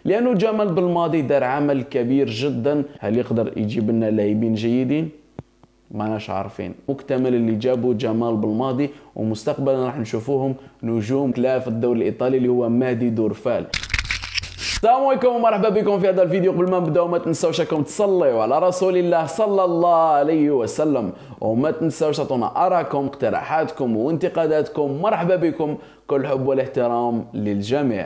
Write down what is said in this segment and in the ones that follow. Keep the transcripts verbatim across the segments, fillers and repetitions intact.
لانه جمال بالماضي دار عمل كبير جدا. هل يقدر يجيب لنا لاعبين جيدين؟ ماناش عارفين. مكتمل اللي جابوا جمال بالماضي، ومستقبلا راح نشوفوهم نجوم كلا في الدوري الايطالي اللي هو مهدي دورفال. السلام عليكم ومرحبا بكم في هذا الفيديو. قبل ما نبداو ما تنساوش انكم تصليوا على رسول الله صلى الله عليه وسلم، وما تنساوش تعطونا ارائكم اقتراحاتكم وانتقاداتكم. مرحبا بكم، كل حب والاحترام للجميع.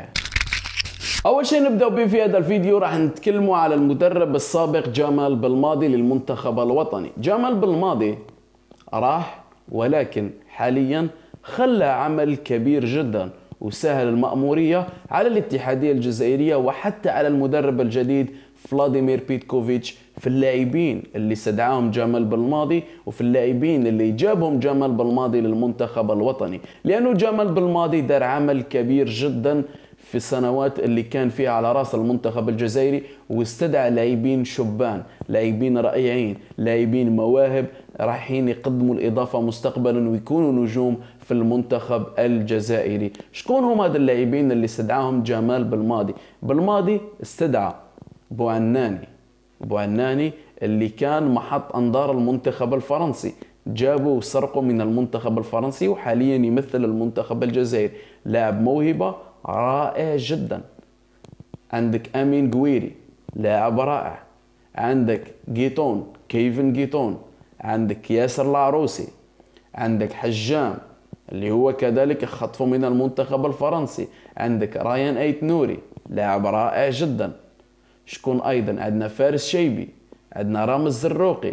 اول شيء نبداو به في هذا الفيديو راح نتكلموا على المدرب السابق جمال بالماضي للمنتخب الوطني. جمال بالماضي راح، ولكن حاليا خلى عمل كبير جدا وسهل المأمورية على الاتحادية الجزائرية وحتى على المدرب الجديد فلاديمير بيتكوفيتش في اللاعبين اللي استدعاهم جمال بالماضي وفي اللاعبين اللي جابهم جمال بالماضي للمنتخب الوطني. لأنه جمال بالماضي دار عمل كبير جدا في السنوات اللي كان فيها على راس المنتخب الجزائري، واستدعى لاعبين شبان، لاعبين رائعين، لاعبين مواهب رايحين يقدموا الإضافة مستقبلا ويكونوا نجوم في المنتخب الجزائري. شكون هم هذا اللاعبين اللي استدعاهم جمال بالماضي؟ بالماضي استدعى بوعناني، بوعناني اللي كان محط أنظار المنتخب الفرنسي، جابوا وسرقوا من المنتخب الفرنسي وحاليا يمثل المنتخب الجزائري. لاعب موهبة رائع جدا. عندك امين قويري لاعب رائع، عندك جيتون كيفن جيتون، عندك ياسر العروسي، عندك حجام اللي هو كذلك خطفه من المنتخب الفرنسي، عندك رايان ايت نوري لاعب رائع جدا. شكون ايضا؟ عندنا فارس شيبي، عندنا رامز زروقي.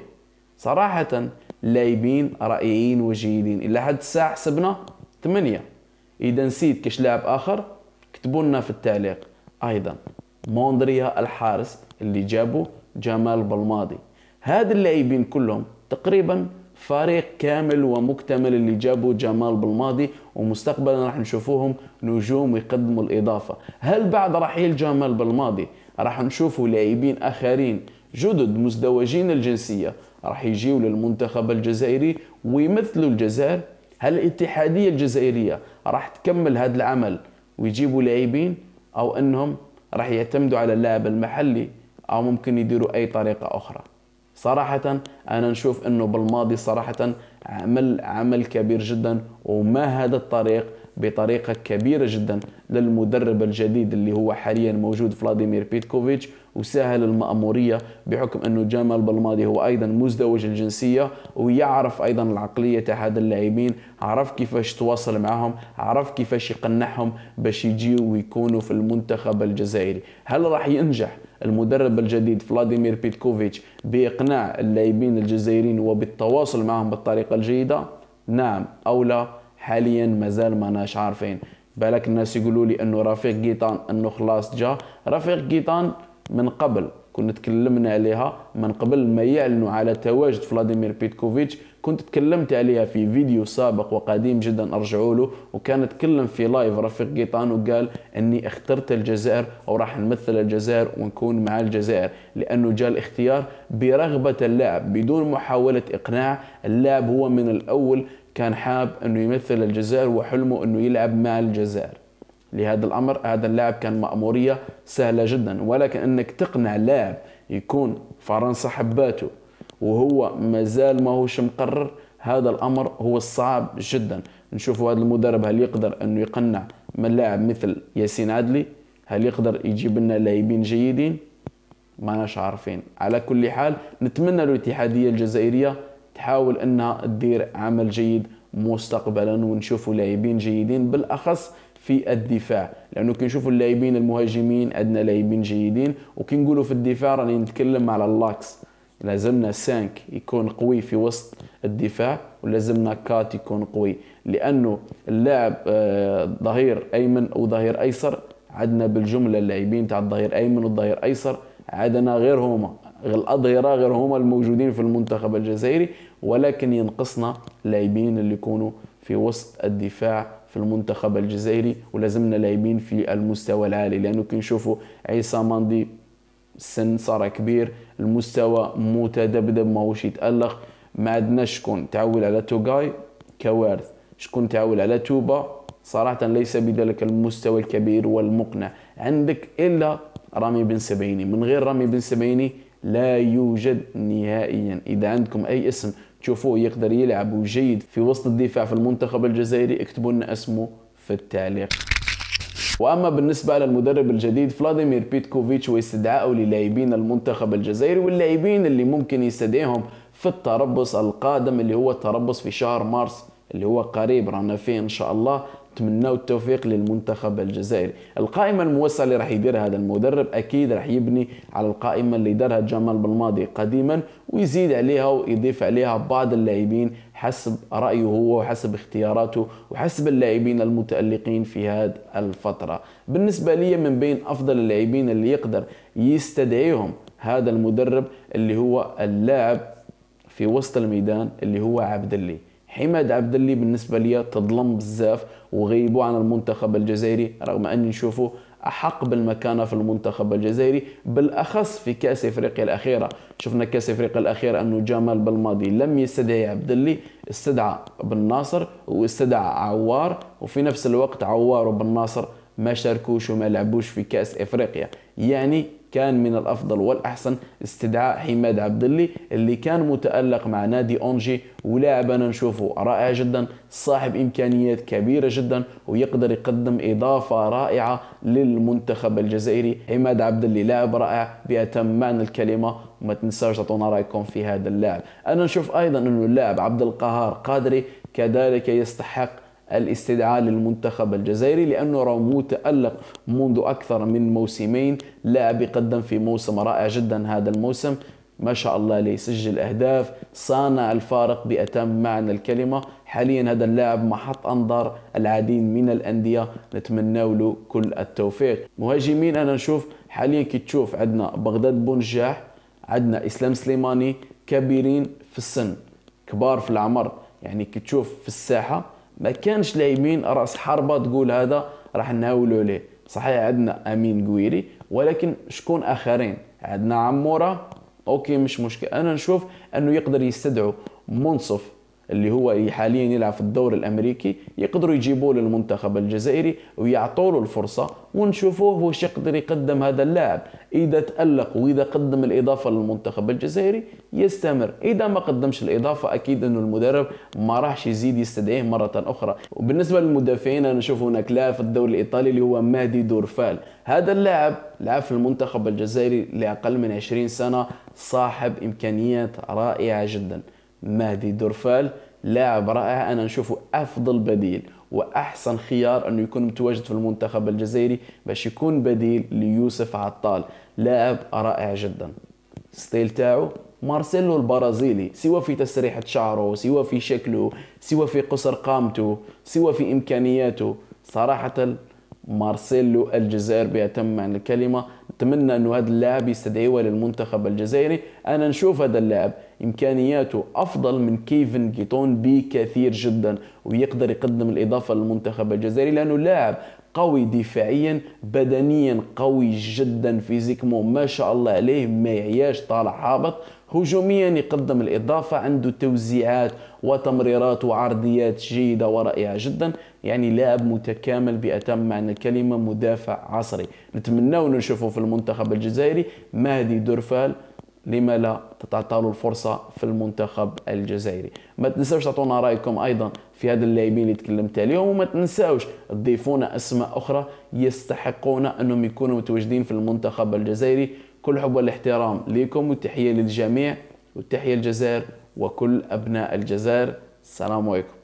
صراحة لاعبين رائعين وجيدين. الى حد الساعة حسبنا ثمانية. اذا نسيت كاش لاعب اخر اكتبوا لنا في التعليق. ايضا موندريا الحارس اللي جابوا جمال بالماضي. هاد اللاعبين كلهم تقريبا فريق كامل ومكتمل اللي جابوا جمال بالماضي، ومستقبلا راح نشوفوهم نجوم ويقدموا الاضافه. هل بعد رحيل جمال بالماضي راح نشوفوا لاعبين اخرين جدد مزدوجين الجنسيه راح يجيوا للمنتخب الجزائري ويمثلوا الجزائر؟ هل الاتحاديه الجزائريه راح تكمل هذا العمل ويجيبوا لاعبين، او انهم راح يعتمدوا على اللاعب المحلي، او ممكن يديروا اي طريقه اخرى؟ صراحه انا نشوف انه بالماضي صراحه عمل عمل كبير جدا ومهد الطريق بطريقه كبيره جدا للمدرب الجديد اللي هو حاليا موجود فلاديمير بيتكوفيتش، وسهل المأمورية بحكم أنه جمال بالماضي هو أيضا مزدوج الجنسية ويعرف أيضا العقلية تاع هذا اللاعبين، عرف كيفاش تواصل معهم، عرف كيفاش يقنعهم باش يجيوا ويكونوا في المنتخب الجزائري. هل راح ينجح المدرب الجديد فلاديمير بيتكوفيتش بإقناع اللاعبين الجزائريين وبالتواصل معهم بالطريقة الجيدة؟ نعم أو لا؟ حاليا مازال ما ناش عارفين. بالك الناس يقولوا لي انه رفيق جيطان انه خلاص جا. رفيق جيطان من قبل كنا تكلمنا عليها، من قبل ما يعلنوا على تواجد فلاديمير بيتكوفيتش كنت تكلمت عليها في فيديو سابق وقديم جدا ارجعوا له، وكان تكلم في لايف رفيق جيطان وقال اني اخترت الجزائر او راح نمثل الجزائر ونكون مع الجزائر، لانه جاء الاختيار برغبة اللاعب بدون محاولة اقناع. اللاعب هو من الاول كان حاب انه يمثل الجزائر وحلمه انه يلعب مع الجزائر. لهذا الامر هذا اللاعب كان مأمورية سهلة جدا، ولكن انك تقنع لاعب يكون فرنسا حباته وهو مازال ما هوش مقرر، هذا الامر هو الصعب جدا. نشوفوا هذا المدرب هل يقدر انه يقنع من لاعب مثل ياسين عدلي؟ هل يقدر يجيب لنا لاعبين جيدين؟ ما ناش عارفين. على كل حال نتمنى الاتحادية الجزائرية تحاول انها تدير عمل جيد مستقبلا ونشوفوا لاعبين جيدين بالاخص في الدفاع، لانه كي نشوفوا اللاعبين المهاجمين عندنا لاعبين جيدين، وكي نقولوا في الدفاع راني نتكلم على اللاكس. لازمنا سانك يكون قوي في وسط الدفاع، ولازمنا كات يكون قوي، لانه اللاعب ظهير ايمن او ظهير ايسر عندنا بالجمله اللاعبين تاع الظهير ايمن والظهير ايسر عندنا غير هما الأظهرة غير هما الموجودين في المنتخب الجزائري، ولكن ينقصنا لاعبين اللي يكونوا في وسط الدفاع في المنتخب الجزائري، ولازمنا لاعبين في المستوى العالي، لأنه كي نشوفوا عيسى ماندي السن صار كبير، المستوى متذبذب ماهوش يتألق. ما عندناش شكون تعول على توغاي كوارث، شكون تعول على توبا صراحة ليس بذلك المستوى الكبير والمقنع. عندك إلا رامي بن سبعيني. من غير رامي بن سبعيني لا يوجد نهائيا. إذا عندكم أي اسم تشوفوه يقدر يلعب وجيد في وسط الدفاع في المنتخب الجزائري اكتبوا لنا اسمه في التعليق. واما بالنسبه للمدرب الجديد فلاديمير بيتكوفيتش واستدعائه للاعبين المنتخب الجزائري واللاعبين اللي ممكن يستدعيهم في التربص القادم اللي هو التربص في شهر مارس اللي هو قريب رانا فيه ان شاء الله. نتمنوا التوفيق للمنتخب الجزائري. القائمه الموسعه اللي راح يديرها هذا المدرب اكيد راح يبني على القائمه اللي دارها جمال بالماضي قديما ويزيد عليها ويضيف عليها بعض اللاعبين حسب رايه هو وحسب اختياراته وحسب اللاعبين المتالقين في هذه الفتره. بالنسبه لي من بين افضل اللاعبين اللي يقدر يستدعيهم هذا المدرب اللي هو اللاعب في وسط الميدان اللي هو عبد الله. حماد عبد الله بالنسبه لي تظلم بزاف وغيبوا عن المنتخب الجزائري رغم اني نشوفه احق بالمكانه في المنتخب الجزائري بالاخص في كاس افريقيا الاخيره. شفنا كاس افريقيا الاخيره انه جمال بالماضي لم يستدعي عبد الله، استدعى بن ناصر واستدعى عوار وفي نفس الوقت عوار وبن ناصر ما شاركوش وما لعبوش في كاس افريقيا. يعني كان من الافضل والاحسن استدعاء حماد عبد الله اللي كان متالق مع نادي اونجي ولاعب انا نشوفه رائع جدا صاحب امكانيات كبيره جدا ويقدر يقدم اضافه رائعه للمنتخب الجزائري. حماد عبد الله لاعب رائع باتم معنى الكلمه وما تنساوش تعطونا رايكم في هذا اللاعب. انا نشوف ايضا انه اللاعب عبد القهار قادري كذلك يستحق الاستدعاء للمنتخب الجزائري لأنه راه متألق منذ أكثر من موسمين. لاعب يقدم في موسم رائع جدا هذا الموسم ما شاء الله عليه، يسجل أهداف صانع الفارق بأتم معنى الكلمة. حاليا هذا اللاعب محط أنظار العديد من الأندية نتمنى له كل التوفيق. مهاجمين أنا نشوف حاليا كي تشوف عندنا بغداد بونجاح عندنا إسلام سليماني كبيرين في السن كبار في العمر. يعني كي تشوف في الساحة ما كانش لاعبين راس حربة تقول هذا راح نهاولوا عليه. صحيح عندنا امين قويري ولكن شكون اخرين؟ عندنا عموره اوكي مش مشكل. انا نشوف انه يقدر يستدعوا منصف اللي هو حاليا يلعب في الدوري الامريكي يقدروا يجيبوه للمنتخب الجزائري ويعطوا له الفرصه ونشوفوه واش يقدر يقدم هذا اللاعب. اذا تالق واذا قدم الاضافه للمنتخب الجزائري يستمر، اذا ما قدمش الاضافه اكيد انه المدرب ما راحش يزيد يستدعيه مره اخرى. وبالنسبه للمدافعين انا نشوف هناك لاعب في الدوري الايطالي اللي هو مهدي دورفال. هذا اللاعب لعب في المنتخب الجزائري لاقل من عشرين سنه صاحب امكانيات رائعه جدا. مهدي دورفال لاعب رائع انا نشوفه افضل بديل واحسن خيار انه يكون متواجد في المنتخب الجزائري باش يكون بديل ليوسف عطال. لاعب رائع جدا ستيل تاعو مارسيلو البرازيلي سواء في تسريحة شعره سواء في شكله سواء في قصر قامته سواء في امكانياته. صراحة مارسيلو الجزائر بيتم عن الكلمة. نتمنى انه هذا اللاعب يستدعيه للمنتخب الجزائري. انا نشوف هذا اللاعب امكانياته افضل من كيفن جيتون بكثير جدا ويقدر يقدم الاضافه للمنتخب الجزائري لانه لاعب قوي دفاعيا بدنيا قوي جدا فيزيكمو ما شاء الله عليه ما يعياش طالع هابط. هجوميا يقدم الاضافه عنده توزيعات وتمريرات وعرضيات جيده ورائعه جدا. يعني لاعب متكامل بأتم معنى الكلمة مدافع عصري. نتمنى نشوفه في المنتخب الجزائري. مهدي دورفال لما لا تتعطى له الفرصة في المنتخب الجزائري. ما تنساوش تعطونا رأيكم أيضا في هذا اللاعبين اللي تكلمت عليهم وما تنساوش تضيفونا أسماء أخرى يستحقون أنهم يكونوا متواجدين في المنتخب الجزائري. كل حب والاحترام لكم والتحية للجميع والتحية للجزائر وكل أبناء الجزائر. السلام عليكم.